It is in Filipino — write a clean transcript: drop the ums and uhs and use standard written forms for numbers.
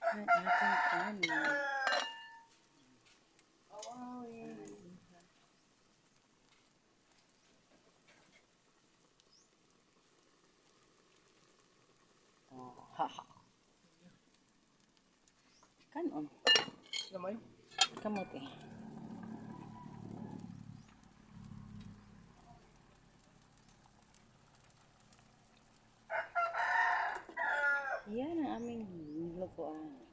Ang ating kanin. Oh, haha. Kanon. Gamay? Kamot eh. Yan ang aming lutuan.